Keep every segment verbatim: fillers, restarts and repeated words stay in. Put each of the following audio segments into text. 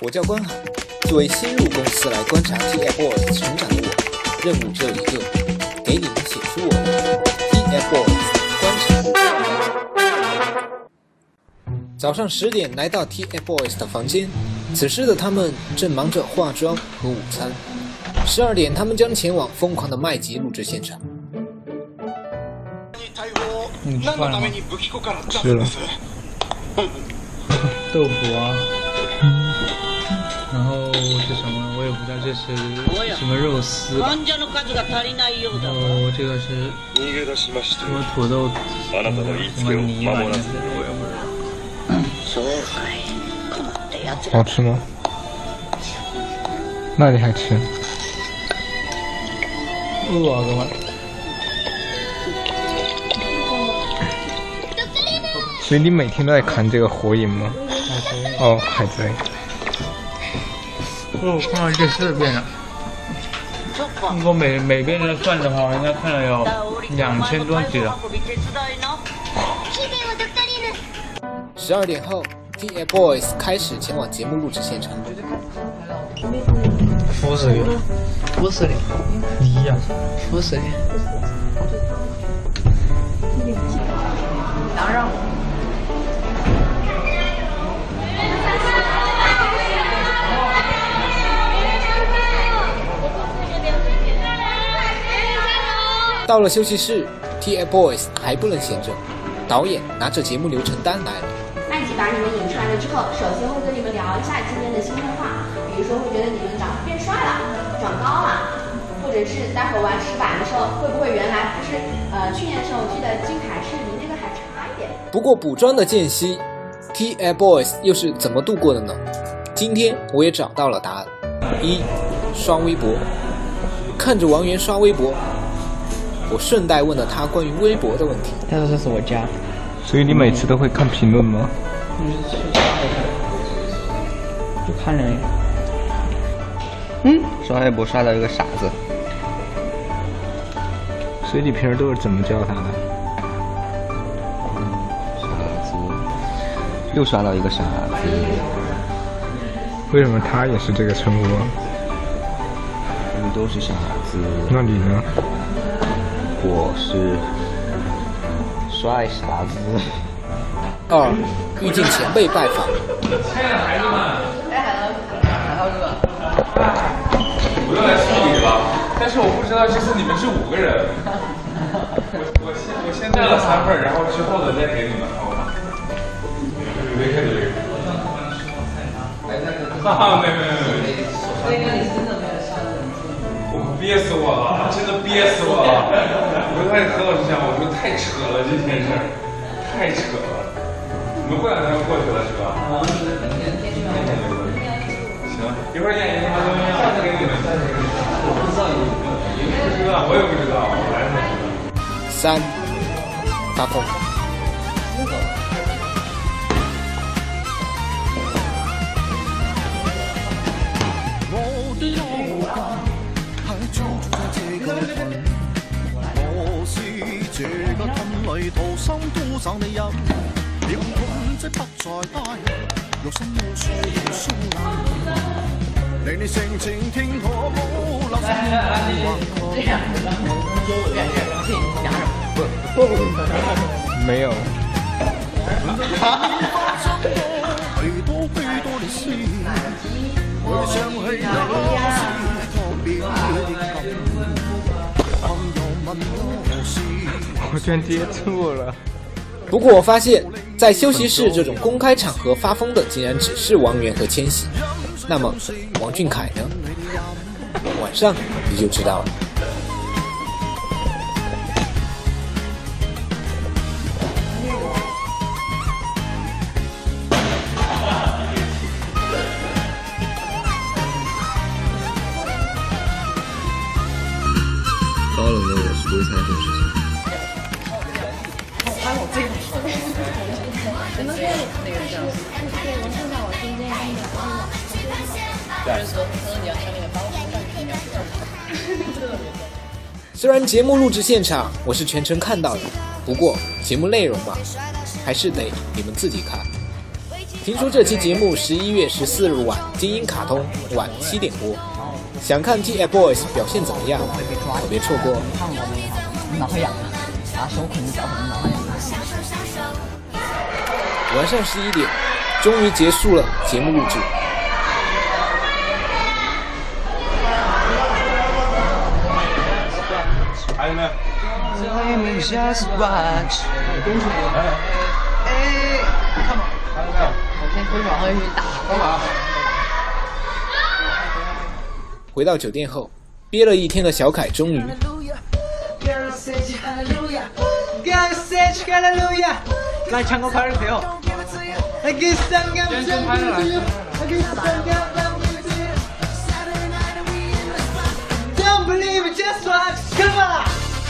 我叫关海，作为新入公司来观察 T F Boys 成长的我，任务只有一个，给你们写出我的 T F Boys 观察。早上十点来到 T F Boys 的房间，此时的他们正忙着化妆和午餐。十二点，他们将前往疯狂的麦吉录制现场。 你吃饭了吗？ 吃了。 豆腐啊，嗯，然后这什么我也不知道，这是什么肉丝吧。然后这个是什么土豆，什么泥玩意儿，我也不知道。好吃吗？那你还吃？ 饿啊，哥们。 所以你每天都在看这个火影吗？哦，海贼。 我看了第四遍了。如果每每遍都算的话，我应该看了有两千多集了。 十二点后 ，T F Boys 开始前往节目录制现场。 服死你！服死你！你呀！服死你！ 当然。 到了休息室 ，T F Boys 还不能闲着，导演拿着节目流程单来了。 麦吉把你们引出来了之后，首先会跟你们聊一下今天的新变化，比如说会觉得你们长得变帅了，长高了，或者是待会儿玩石板的时候，会不会原来不是呃去年的时候我记得金凯是比那个还差一点。 不过补妆的间隙 ，T F Boys 又是怎么度过的呢？今天我也找到了答案：一，刷微博。看着王源刷微博。我顺带问了他关于微博的问题。 他说这是我家。 所以你每次都会看评论吗？ 嗯，就看了。嗯， 刷微博刷到一个傻子。 所以你平时都是怎么叫他的？ 嗯，傻子。又刷到一个傻子。 为什么他也是这个称呼啊？ 我们都是傻子。 那你呢？ 我是帅傻子。 二，遇见前辈拜访。 亲爱的孩子们，哎，海涛哥，我又来送礼了，但是我不知道这次你们是五个人。我我先我先带了三份，然后之后的再给你们，好吧？没看对。哈哈，没没没没。所以你真的没有笑的。我憋死我了，真的憋死我了！我刚才和老师讲，我说太扯了这件事儿，太扯了。你们过两天就过去了是吧？啊，明天明天就过去。行，一会儿演一个什么东西，下次给你们，下次给你们。我不知道你们，你们不知道，我也不知道，我来才知道。 三，发疯。 這個氹裏逃生都找你人，了本即不再帶，肉身無需要疏懶，令你性情聽可冇留心沒有。我居然接错了。 不过我发现，在休息室这种公开场合发疯的，竟然只是王源和千玺。那么，王俊凯呢？晚上你就知道了。 高冷的我是不会猜这种事情。 虽然节目录制现场我是全程看到的，不过节目内容嘛，还是得你们自己看。 听说这期节目十一月十四日晚精英卡通晚七点播，想看 T F BOYS 表现怎么样，可别错过。晚上十一点，终于结束了节目录制。 还有没有？ 回到酒店后，憋了一天的小凯终于来唱个快点配合。Don't believe it, just watch, come on!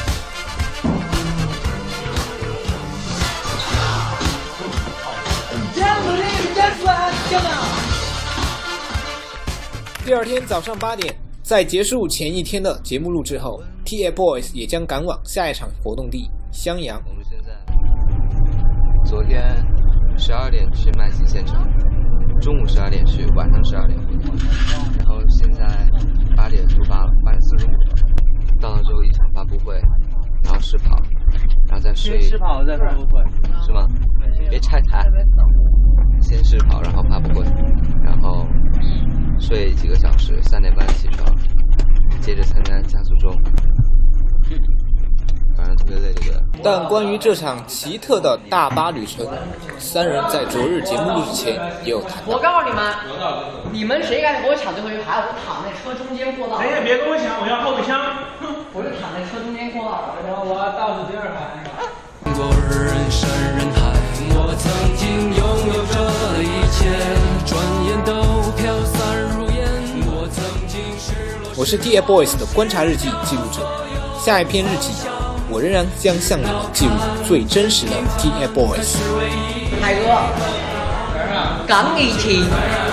第二天早上八点，在结束前一天的节目录制后 ，T F BOYS 也将赶往下一场活动地襄阳。 我们现在昨天十二点去麦吉现场，中午十二点去，晚上十二点回，然后现在八点出发了，八点四十五，到了之后一场发布会，然后试跑，然后再睡。 先试跑再发布会， 是吗？别拆台。先试跑，然后发布会，然后睡几个小时，三点半起床，接着参加加速中，反正特别累这个。 但关于这场奇特的大巴旅程，三人在昨日节目录制前也有谈到。 我告诉你们，你们谁敢跟我抢最后一排，我躺在车中间过道。 谁也别跟我抢，我要后备箱。 我就躺在车中间过道， 然后我要倒数第二排。 过人山人海，我曾经拥有这一切，转眼都飘散如烟。我曾经失落。 我是 T F BOYS 的观察日记记录者，下一篇日记，我仍然将向你们记录最真实的 T F BOYS。 海哥，讲以前。